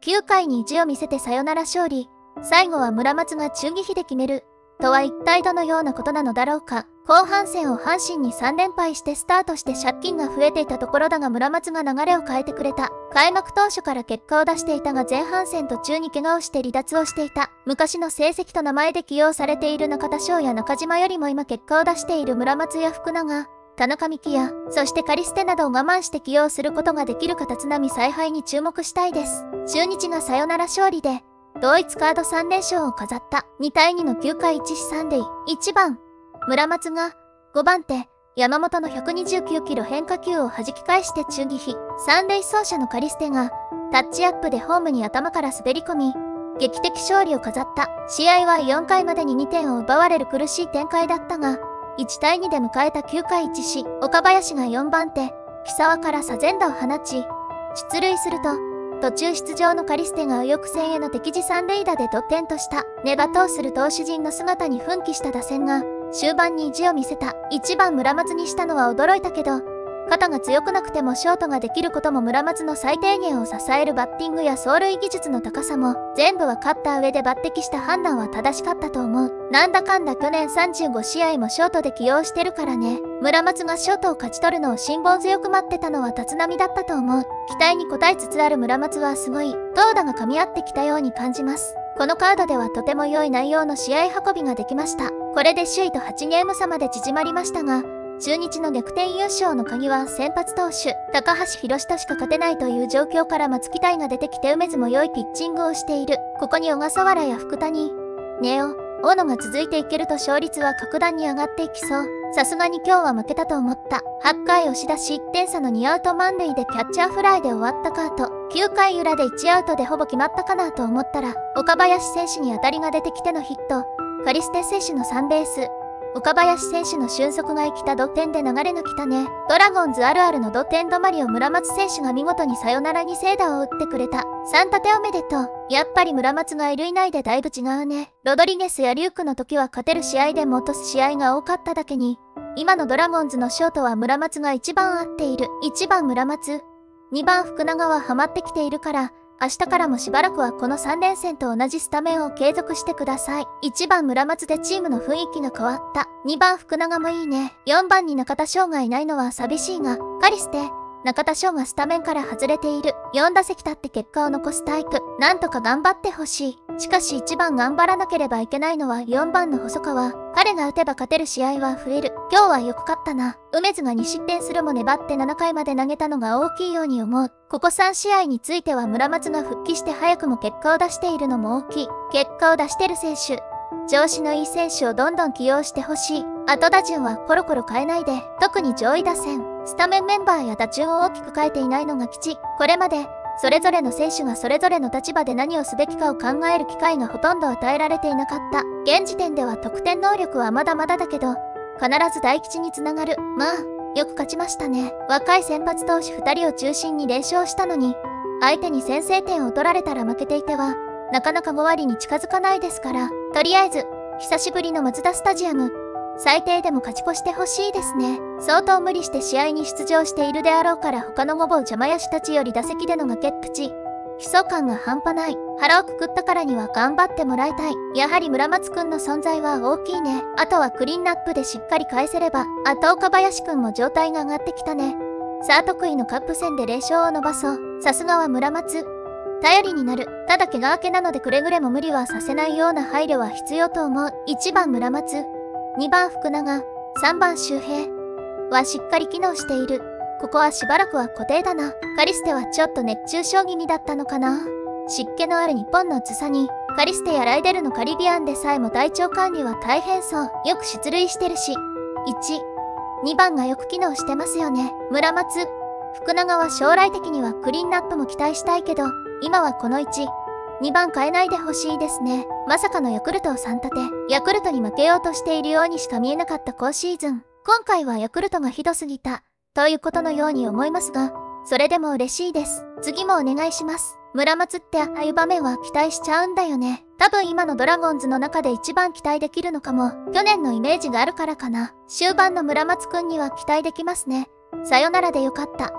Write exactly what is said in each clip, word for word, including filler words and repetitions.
きゅうかいに意地を見せてサヨナラ勝利。最後は村松が中撃で決める。とは一体どのようなことなのだろうか。後半戦を阪神にさん連敗してスタートして借金が増えていたところだが村松が流れを変えてくれた。開幕当初から結果を出していたが前半戦途中に怪我をして離脱をしていた。昔の成績と名前で起用されている中田翔や中島よりも今結果を出している村松や福永、田中美希や、そしてカリステなどを我慢して起用することができるか立浪采配に注目したいです。中日がサヨナラ勝利で、同一カードさん連勝を飾った。にたいにのきゅうかいいちしさんるい。いちばん、村松が、ごばん手、山本のひゃくにじゅうきゅうキロ変化球を弾き返して中撃。さんるい走者のカリステが、タッチアップでホームに頭から滑り込み、劇的勝利を飾った。試合はよんかいまでににてんを奪われる苦しい展開だったが、いちたいにで迎えたきゅうかいいちし、岡林がよんばん手、木沢から左前打を放ち、出塁すると、途中出場のカリステが右翼線への敵地三塁打で得点とした。粘投する投手陣の姿に奮起した打線が、終盤に意地を見せた。いちばん村松にしたのは驚いたけど、肩が強くなくてもショートができることも村松の最低限を支えるバッティングや走塁技術の高さも全部分かった上で抜擢した判断は正しかったと思う。なんだかんだ去年さんじゅうごしあいもショートで起用してるからね。村松がショートを勝ち取るのを辛抱強く待ってたのは立浪だったと思う。期待に応えつつある村松はすごい。投打が噛み合ってきたように感じます。このカードではとても良い内容の試合運びができました。これで首位とはちゲーム差まで縮まりましたが、中日の逆転優勝の鍵は先発投手、高橋宏斗しか勝てないという状況から松木対が出てきて梅津も良いピッチングをしている。ここに小笠原や福谷、根尾、大野が続いていけると勝率は格段に上がっていきそう。さすがに今日は負けたと思った。はちかい押し出しいってん差のにアウト満塁でキャッチャーフライで終わったかと、きゅうかい裏でいちアウトでほぼ決まったかなと思ったら、岡林選手に当たりが出てきてのヒット、カリステ選手のさんベース、岡林選手の俊足が生きた同点で流れが来たね。ドラゴンズあるあるの同点止まりを村松選手が見事にサヨナラにセーダーを打ってくれた。さんたておめでとう。やっぱり村松がいるいないでだいぶ違うね。ロドリゲスやリュークの時は勝てる試合でも落とす試合が多かっただけに、今のドラゴンズのショートは村松が一番合っている。いちばん村松、にばん福永はハマってきているから、明日からもしばらくはこのさん連戦と同じスタメンを継続してください。いちばん村松でチームの雰囲気が変わった。にばん福永もいいね。よんばんに中田翔がいないのは寂しいが、カリステ、中田翔がスタメンから外れている。よんだせき経って結果を残すタイプ。なんとか頑張ってほしい。しかしいちばん頑張らなければいけないのはよんばんの細川。彼が打てば勝てる試合は増える。今日はよく勝ったな。梅津がに失点するも粘ってななかいまで投げたのが大きいように思う。ここさん試合については村松が復帰して早くも結果を出しているのも大きい。結果を出してる選手、調子のいい選手をどんどん起用してほしい。後打順はコロコロ変えないで。特に上位打線、スタメンメンバーや打順を大きく変えていないのが吉。これまでそれぞれの選手がそれぞれの立場で何をすべきかを考える機会がほとんど与えられていなかった。現時点では得点能力はまだまだだけど、必ず大吉につながる。まあ、よく勝ちましたね。若い先発投手ふたりを中心に連勝したのに、相手に先制点を取られたら負けていては、なかなかごわりに近づかないですから、とりあえず、久しぶりのマツダスタジアム、最低でも勝ち越してほしいですね。相当無理して試合に出場しているであろうから他のごぼう邪魔やしたちより打席での崖っぷち。基礎感が半端ない。腹をくくったからには頑張ってもらいたい。やはり村松くんの存在は大きいね。あとはクリーンナップでしっかり返せれば。あと岡林くんも状態が上がってきたね。さあ得意のカップ戦で連勝を伸ばそう。さすがは村松。頼りになる。ただ怪我明けなのでくれぐれも無理はさせないような配慮は必要と思う。いちばん村松、にばん福永、さんばん周平はしっかり機能している。ここはしばらくは固定だな。カリステはちょっと熱中症気味だったのかな。湿気のある日本のずさに、カリステやライデルのカリビアンでさえも体調管理は大変そう。よく出塁してるし。いち、にばんがよく機能してますよね。村松、福永は将来的にはクリーンナップも期待したいけど、今はこのいち、にばん変えないでほしいですね。まさかのヤクルトをさんたて、ヤクルトに負けようとしているようにしか見えなかった今シーズン。今回はヤクルトがひどすぎた、ということのように思いますが、それでも嬉しいです。次もお願いします。村松ってああいう場面は期待しちゃうんだよね。多分今のドラゴンズの中で一番期待できるのかも。去年のイメージがあるからかな。終盤の村松くんには期待できますね。さよならでよかった。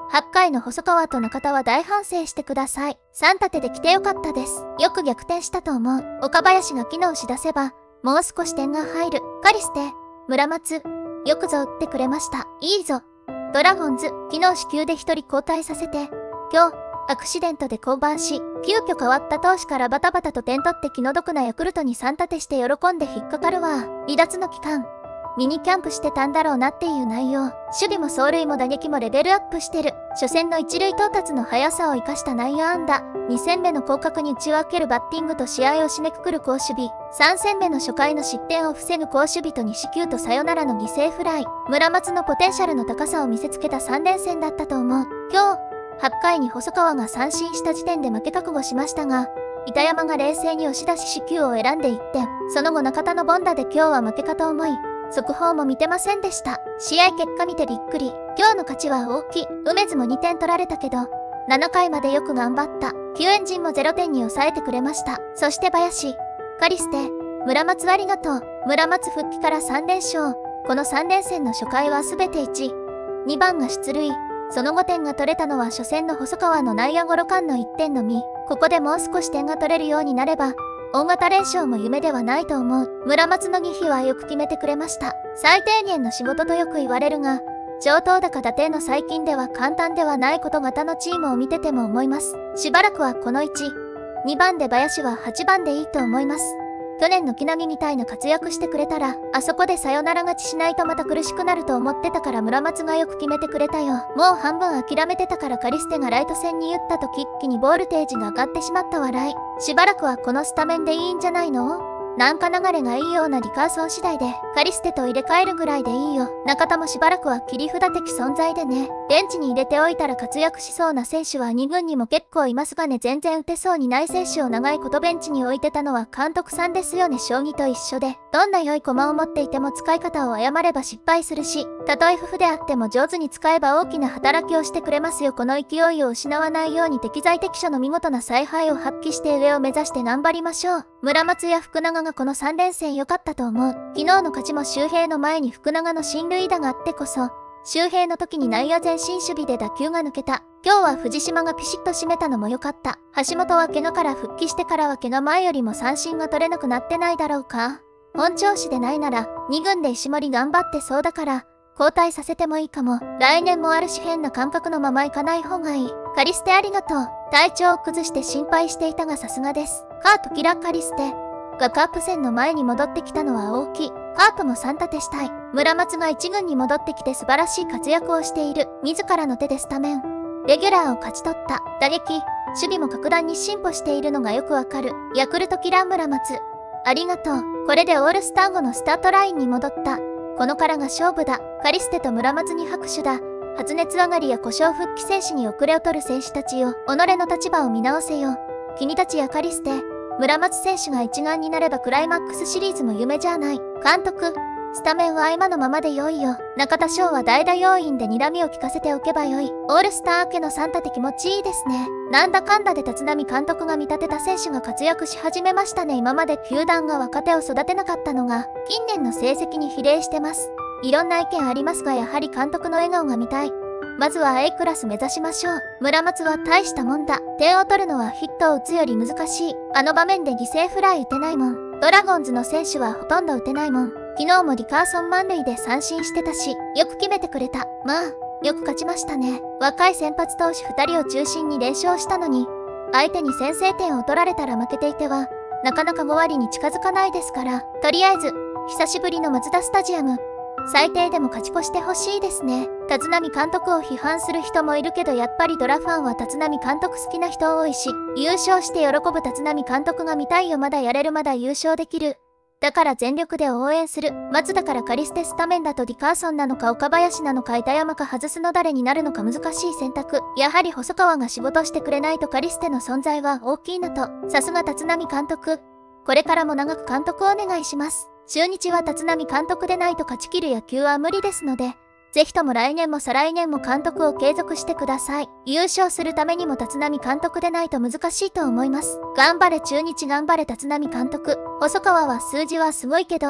はちかいの細川と中田は大反省してください。さん立てで来てよかったです。よく逆転したと思う。岡林が機能し出せば、もう少し点が入る。カリステ、村松、よくぞ打ってくれました。いいぞ。ドラゴンズ、昨日支給でひとり交代させて、今日、アクシデントで降板し、急遽変わった投手からバタバタと点取って気の毒なヤクルトにさん立てして喜んで引っかかるわ。離脱の期間、ミニキャンプしてたんだろうなっていう内容。守備も走塁も打撃もレベルアップしてる。初戦の一塁到達の速さを生かした内野安打。に戦目の広角に打ち分けるバッティングと試合を締めくくる好守備。さん戦目の初回の失点を防ぐ好守備とに四球とサヨナラの犠牲フライ。村松のポテンシャルの高さを見せつけたさん連戦だったと思う。今日、はちかいに細川が三振した時点で負け覚悟しましたが、板山が冷静に押し出し四球を選んでいってん。その後中田の凡打で今日は負けかと思い、速報も見てませんでした。試合結果見てびっくり。今日の勝ちは大きい。梅津もにてん取られたけど、ななかいまでよく頑張った。救援陣もゼロてんに抑えてくれました。そして林、カリステ、村松ありがとう。村松復帰からさん連勝。このさん連戦の初回はすべていち、にばんが出塁。そのごてんが取れたのは初戦の細川の内野ゴロ間のいってんのみ。ここでもう少し点が取れるようになれば、大型連勝も夢ではないと思う。村松のにひはよく決めてくれました。最低限の仕事とよく言われるが、上等高打点の最近では簡単ではないことが他のチームを見てても思います。しばらくはこのいち、にばんで林ははちばんでいいと思います。去年の木浪みたいな活躍してくれたら、あそこでサヨナラ勝ちしないとまた苦しくなると思ってたから村松がよく決めてくれたよ。もう半分諦めてたからカリステがライト線に打った時一気にボールテージが上がってしまった笑い。しばらくはこのスタメンでいいんじゃないの？なんか流れがいいようなリカーソン次第で、カリステと入れ替えるぐらいでいいよ。中田もしばらくは切り札的存在でね。ベンチに入れておいたら活躍しそうな選手はに軍にも結構いますがね、全然打てそうにない選手を長いことベンチに置いてたのは監督さんですよね。将棋と一緒で、どんな良い駒を持っていても使い方を誤れば失敗するし、たとえ夫婦であっても上手に使えば大きな働きをしてくれますよ。この勢いを失わないように適材適所の見事な采配を発揮して上を目指して頑張りましょう。村松や福永がこのさん連戦良かったと思う。昨日の勝ちも周平の前に福永の進塁打があってこそ、周平の時に内野前進守備で打球が抜けた。今日は藤島がピシッと締めたのも良かった。橋本は怪我から復帰してからは怪我前よりも三振が取れなくなってないだろうか。本調子でないなら、に軍で石森頑張ってそうだから、交代させてもいいかも。来年もあるし変な感覚のままいかない方がいい。カリステありがとう。体調を崩して心配していたがさすがです。カープキラカリステがカープ戦の前に戻ってきたのは大きい。カープもさん立てしたい。村松がいち軍に戻ってきて素晴らしい活躍をしている。自らの手でスタメン、レギュラーを勝ち取った。打撃、守備も格段に進歩しているのがよくわかる。ヤクルトキラー村松、ありがとう。これでオールスター後のスタートラインに戻った。このからが勝負だ。カリステと村松に拍手だ。発熱上がりや故障復帰選手に遅れを取る選手たちよ。己の立場を見直せよ。君たちやカリステ、村松選手が一丸になればクライマックスシリーズも夢じゃない。監督、スタメンは今のままで良いよ。中田翔は代打要員で睨みを利かせておけばよい。オールスター明けのさん立て気持ちいいですね。なんだかんだで立浪監督が見立てた選手が活躍し始めましたね。今まで球団が若手を育てなかったのが、近年の成績に比例してます。いろんな意見ありますが、やはり監督の笑顔が見たい。まずは A クラス目指しましょう。村松は大したもんだ。点を取るのはヒットを打つより難しい。あの場面で犠牲フライ打てないもん。ドラゴンズの選手はほとんど打てないもん。昨日もリカーソン満塁で三振してたし、よく決めてくれた。まあ、よく勝ちましたね。若い先発投手ふたりを中心に連勝したのに、相手に先制点を取られたら負けていては、なかなかご割に近づかないですから、とりあえず、久しぶりのマツダスタジアム、最低でも勝ち越してほしいですね。立浪監督を批判する人もいるけど、やっぱりドラファンは立浪監督好きな人多いし、優勝して喜ぶ立浪監督が見たいよ。まだやれる、まだ優勝できる。だから全力で応援する。松田からカリステスタメンだとディカーソンなのか岡林なのか板山か外すの誰になるのか難しい選択。やはり細川が仕事してくれないとカリステの存在は大きいのと、さすが立浪監督。これからも長く監督をお願いします。中日は立浪監督でないと勝ち切る野球は無理ですので、ぜひとも来年も再来年も監督を継続してください。優勝するためにも立浪監督でないと難しいと思います。頑張れ中日、頑張れ立浪監督。細川は数字はすごいけど、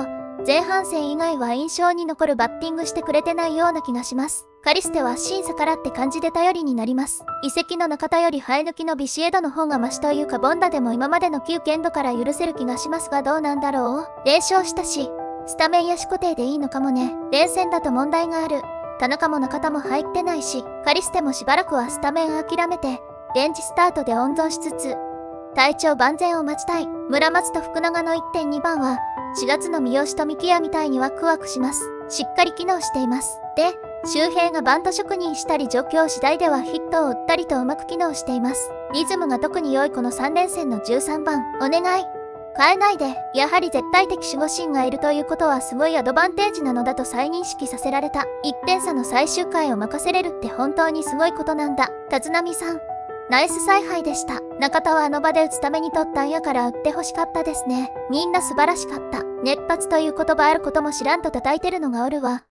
前半戦以外は印象に残るバッティングしてくれてないような気がします。カリステは審査からって感じで頼りになります。移籍の中田より生え抜きのビシエドの方がマシというか、ボンダでも今までのきゅうけんどから許せる気がしますが、どうなんだろう。連勝したし、スタメン野手固定でいいのかもね。連戦だと問題がある。田中も中田も入ってないし、カリステもしばらくはスタメン諦めて、ベンチスタートで温存しつつ、体調万全を待ちたい。村松と福永の いってんに 番は、しがつの三好と三木屋みたいにワクワクします。しっかり機能しています。で、周平がバント職人したり状況次第ではヒットを打ったりとうまく機能しています。リズムが特に良いこのさん連戦のじゅうさんばん、お願い。変えないで。やはり絶対的守護神がいるということはすごいアドバンテージなのだと再認識させられた。いってん差の最終回を任せれるって本当にすごいことなんだ。立浪さん。ナイス采配でした。中田はあの場で打つために取ったんやから打ってほしかったですね。みんな素晴らしかった。熱発という言葉あることも知らんと叩いてるのがおるわ。